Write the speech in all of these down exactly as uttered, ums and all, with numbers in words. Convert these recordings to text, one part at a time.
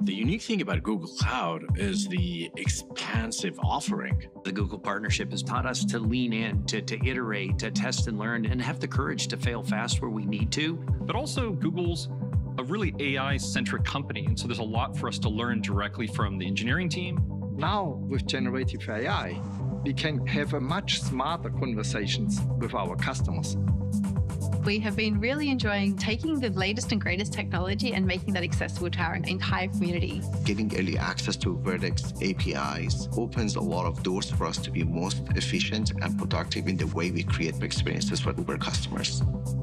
The unique thing about Google Cloud is the expansive offering. The Google partnership has taught us to lean in, to, to iterate, to test and learn, and have the courage to fail fast where we need to. But also, Google's a really A I-centric company, and so there's a lot for us to learn directly from the engineering team. Now, with generative A I, we can have a much smarter conversations with our customers. We have been really enjoying taking the latest and greatest technology and making that accessible to our entire community. Getting early access to Vertex A P Is opens a lot of doors for us to be most efficient and productive in the way we create experiences for Uber customers.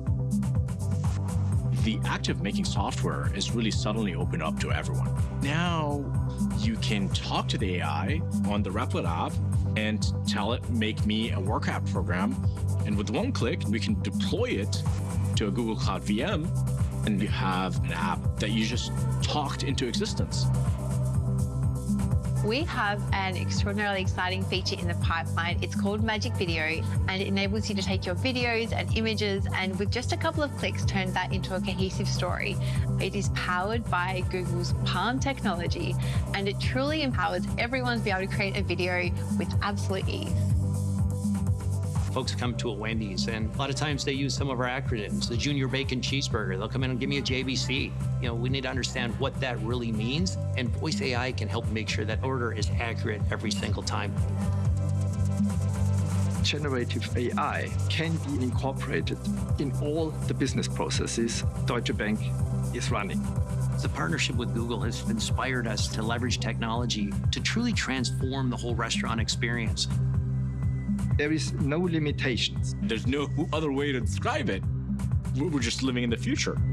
The act of making software is really suddenly opened up to everyone. Now you can talk to the A I on the Replit app and tell it, make me a work app program. And with one click, we can deploy it to a Google Cloud V M, and you have an app that you just talked into existence. We have an extraordinarily exciting feature in the pipeline. It's called Magic Video, and it enables you to take your videos and images and with just a couple of clicks, turn that into a cohesive story. It is powered by Google's Palm technology, and it truly empowers everyone to be able to create a video with absolute ease. Folks come to a Wendy's, and a lot of times they use some of our acronyms. The Junior Bacon Cheeseburger, they'll come in and give me a J B C. You know, we need to understand what that really means, and Voice A I can help make sure that order is accurate every single time. Generative A I can be incorporated in all the business processes Deutsche Bank is running. The partnership with Google has inspired us to leverage technology to truly transform the whole restaurant experience. There is no limitations. There's no other way to describe it. We're just living in the future.